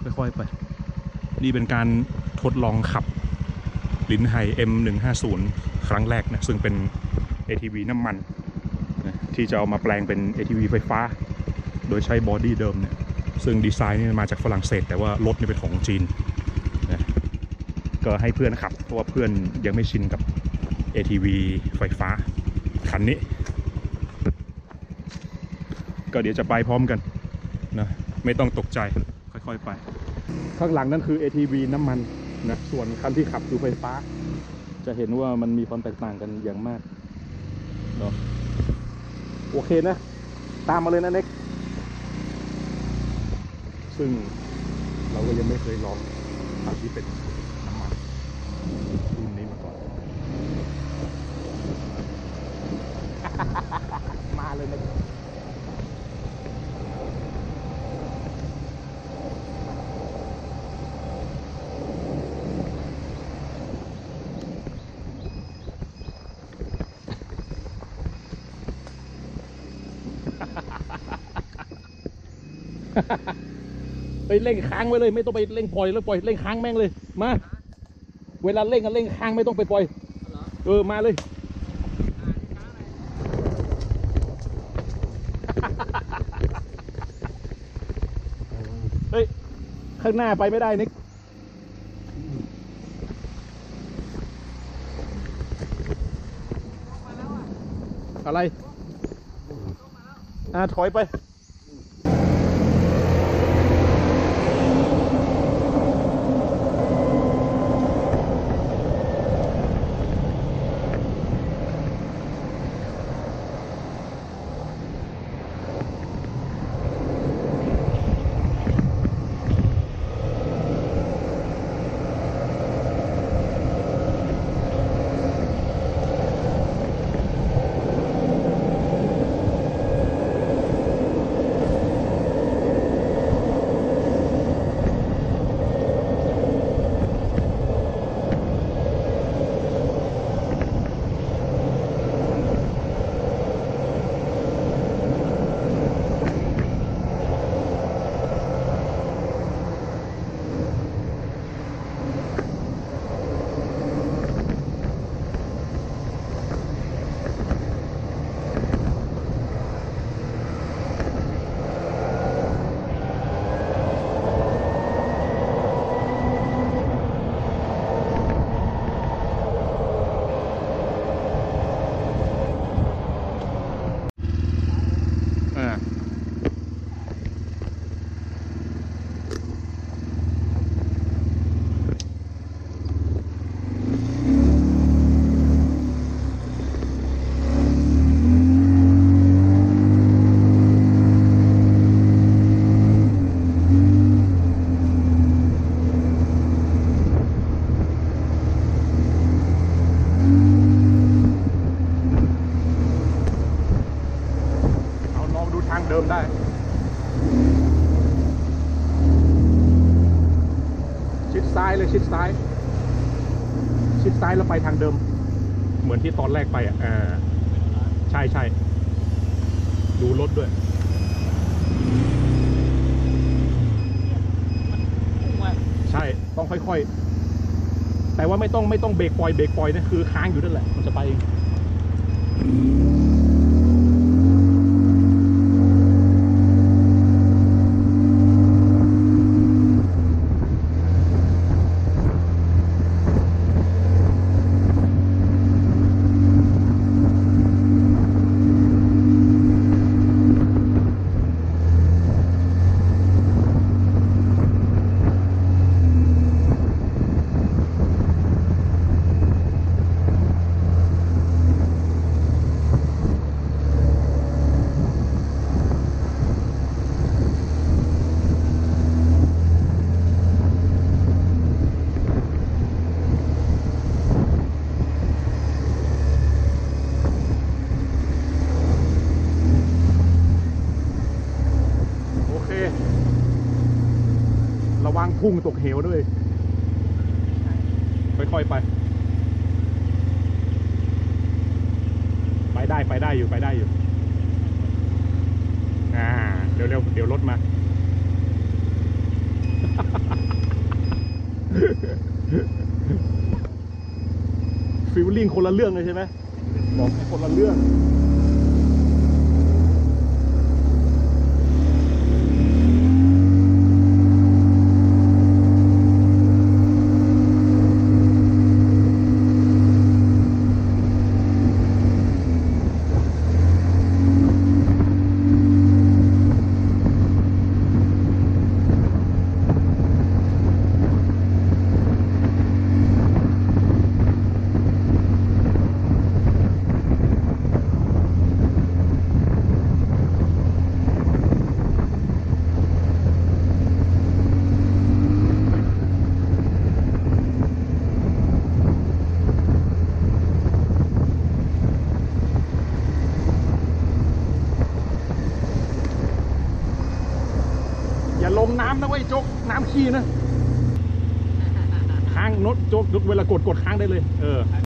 ค่อยๆไปนี่เป็นการทดลองขับลินไฮ M150 ครั้งแรกนะซึ่งเป็น ATV น้ำมันนะที่จะเอามาแปลงเป็น ATV ไฟฟ้าโดยใช้บอดี้เดิมเนี่ยซึ่งดีไซน์นี่มาจากฝรั่งเศสแต่ว่ารถนี่เป็นของจีนนะก็ให้เพื่อนขับเพราะว่าเพื่อนยังไม่ชินกับ ATV ไฟฟ้าคันนี้ก็เดี๋ยวจะไปพร้อมกันนะไม่ต้องตกใจค่อยๆไปข้างหลังนั่นคือ ATV น้ำมันนะส่วนคันที่ขับคือไฟฟ้าจะเห็นว่ามันมีความแตกต่างกันอย่างมากเนาะโอเคนะตามมาเลยนะเน็กซึ่งเราก็ยังไม่เคยลองคันที่เป็นน้ำมันรุ่นนี้มาก่อน มาเลยนะไปเร่งค้างไว้เลยไม่ต้องไปเร่งปล่อยแล้วปล่อยเร่งค้างแม่งเลยมาเวลาเร่งกันเร่งค้างไม่ต้องไปปล่อยมาเลยเฮ้ยข้างหน้าไปไม่ได้นิกอะไรถอยไปเดิมได้ชิดซ้ายเลยชิดซ้ายแล้วไปทางเดิมเหมือนที่ตอนแรกไปใช่ดูรถด้วยใช่ต้องค่อยๆแต่ว่าไม่ต้องเบรกปล่อยนะคือค้างอยู่นั่นแหละมันจะไปเองระวังพุ่งตกเหวด้วยค่อยๆไปได้อยู่เร็วเดี๋ยวรถมาฟีลลิ่งคนละเรื่องเลยใช่ไหมบอกให้คนละเรื่อง อย่าลงน้ำนะเว้ยโจ๊กน้ำขี้นะค้างโน้ตโจ๊กเวลากดค้างได้เลย